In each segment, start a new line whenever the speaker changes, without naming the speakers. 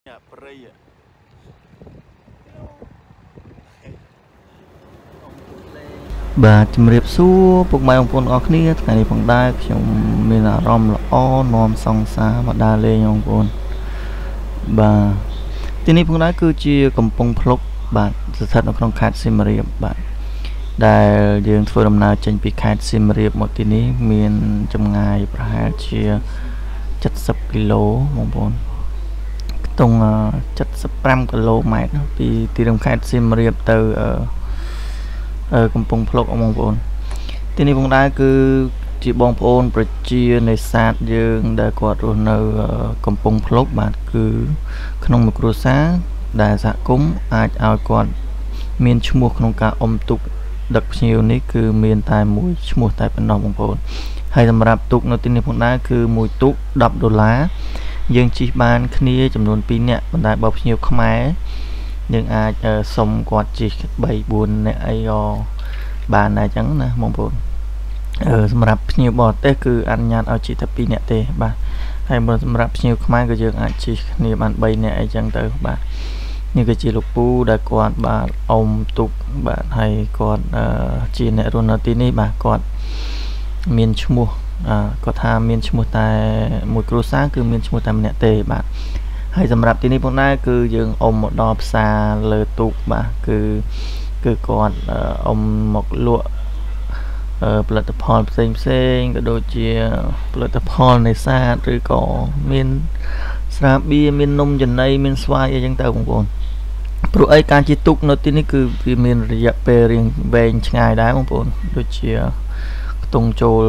Dạ, prey ạ.
Bà chìm riệp xua phục mai ông phôn ọc nia ngày này phong đai trong mình là rom là o nòm song xa mà đa lê ông phôn bà tí này phong đai cứ chia cầm pong plok bạn sự thật nó không khát sim riệp bạn đài dương phơi đầm nào tranh bị khát sim riệp một tí này miền trong ngày bà chia chất sập kilo ông phôn tung chất sập 5 km vì tí đồng khát sim riệp từកំពង់ភ្លុកបងប្អូនទីនេះផងដែរគឺជាបងប្អូនប្រជានេសាទយើងដែលគាត់រស់នៅកំពង់ភ្លុកបាទគឺក្នុងមួយគ្រួសារដែលសហគមន៍អាចឲ្យគាត់មានឈ្មោះក្នុងការអុំទុកដឹកភ្ញៀវនេះគឺមានតែមួយឈ្មោះតែប៉ុណ្ណោះបងប្អូនហើយសម្រាប់ទុកនៅទីនេះផងដែរគឺមួយទុក$10យើងជិះបានគ្នាចំនួន2នាក់ប៉ុន្តែបើភ្ញៀវខ្មែរយើងអាចសុំគាត់ជិះ3-4នាក់អីក៏បានដែរអញ្ចឹងណាបងប្អូនសម្រាប់ភ្ញៀវបរទេសគឺអនុញ្ញាតឲ្យជិះតែ2នាក់ទេបាទហើយបើសម្រាប់ភ្ញៀវខ្មែរក៏យើងអាចជិះគ្នាបាន3នាក់អីចឹងទៅបាទនេះគឺជាលោកពូដែលគាត់បាទអុំទុកបាទហើយគាត់ជាអ្នករស់នៅទីនេះបាទគាត់មានឈ្មោះគាត់ថាមានឈ្មោះតែមួយគ្រួសារគឺមានឈ្មោះតែម្នាក់ទេបាទហើយសម្រាប់ទីនេះផងដែរគឺយើងអុំមកដល់ផ្សារលើទូកបាទគឺគាត់អុំមកលក់ផលិតផលផ្សេងក៏ដូចជាផលិតផលនេសាទឬក៏មានស្រាបៀរមាននំចំណីមានស្វាយអីចឹងទៅបងប្អូនព្រោះអីការជិះទូកនៅទីនេះគឺវាមានរយៈពេលរៀងវែងឆ្ងាយដែរបងប្អូនដូចជាខ្ទង់ចូល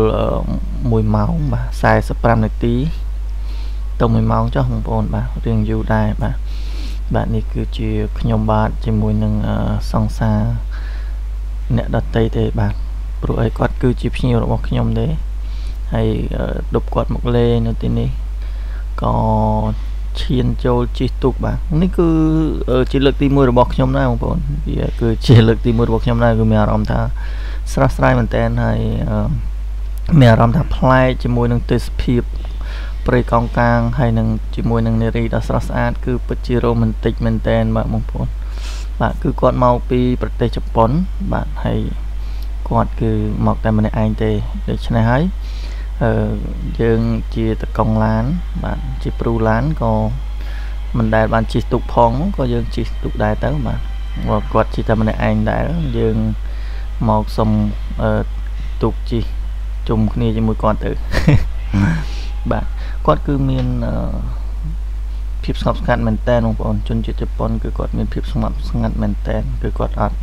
1ម៉ោងបាទ45នាទីទៅ1ម៉ោងចុះបងប្អូនបាទរៀងយូរដែរបាទនេះគឺជាខ្ញុំបាទជាមួយនឹងសង្សារអ្នកដតីទេបាទព្រោះអីគាត់គឺជាភ្ញៀវរបស់ខ្ញុំទេហើយដប់គាត់មកលេងនៅទីនេះក៏ឈានចូលជិះទូកបាទនេះគឺជាលើកទី1របស់ខ្ញុំដែរបងប្អូនវាគឺជាលើកទី1របស់ខ្ញុំដែរគឺមានអារម្មណ៍ថាស្រស់ស្រាយមែនតើហើយមានអារម្មណ៍ថាប្លែកជាមួយនឹងទេសភាពព្រៃកោងកាងហើយនឹងជាមួយនឹងនារីដ៏ស្រស់ស្អាតគឺពិតជារ៉ូមែនទិកមែនតើបាទបងប្អូនបាទគឺគាត់មកពីប្រទេសជប៉ុនបាទហើយគាត់គឺមកតែម្នាក់ឯងទេដូច្នេះហើយយើងជាតកង់ឡានបាទជាព្រូឡានក៏មិនដែលបានជិះទូកផងក៏យើងជិះទូកដែរទៅបាទគាត់ជិះតែម្នាក់ឯងដែរយើងមកសុំទូកជិះជុំគ្នាជាមួយគាត់ទៅបាទគាត់គឺមានភាពស្ងប់ស្ងាត់មែនតើបងប្អូនជនជាតិជប៉ុនគឺគាត់មានភាពស្ងប់ស្ងាត់មែនតើគឺគាត់អត់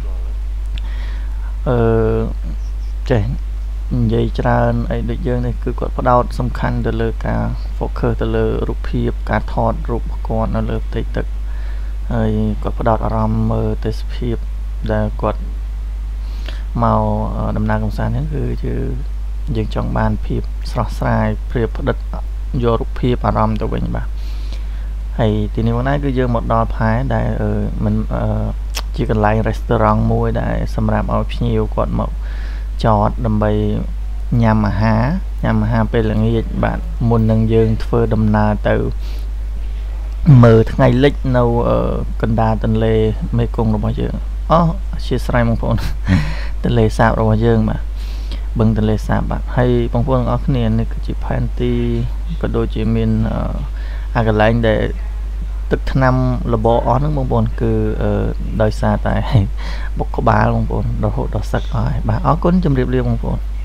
ចេះនិយាយច្រើនអីដូចយើងនេះគឺគាត់ផ្ដោតសំខាន់ទៅលើការ focus ទៅលើរូបភាពការថតរូបគាត់នៅលើផ្ទៃទឹកហើយគាត់ផ្ដោតអារម្មណ៍មើលទេសភាពដែលគាត់មកដំណើរកម្សាន្តហ្នឹងគឺយើងចង់បានភាពស្រស់ស្រាយភាពផ្ដិតយករូបភាពអារម្មណ៍ទៅវិញបាទហើយទីនេះមកណាគឺយើងមកដល់ផែដែលមិនជាកន្លែង restaurant មួយដែលសម្រាប់ឲ្យភ្ញៀវគាត់មកចតដើម្បីញ៉ាំអាហារពេលល្ងាចបាទមុននឹងយើងធ្វើដំណើរទៅមើលថ្ងៃលិចនៅកណ្ដាលទន្លេមេគង្គរបស់យើងអជាស្រ័យបងប្អូនទន្លេសាបរបស់យើងបាទបឹងទន្លេសាបបាទហើយបងប្អូនទាំងអស់គ្នានេះគឺជាផែនទីក៏ដូចជាមានកន្លែងដែលទឹកថ្នាំរបរអស់ហ្នឹងបងប្អូនគឺដោយសារតែបុកក្បាលបងប្អូនរហូតដល់សឹកអស់ហើយបាទអរគុណជម្រាបលាបងប្អូន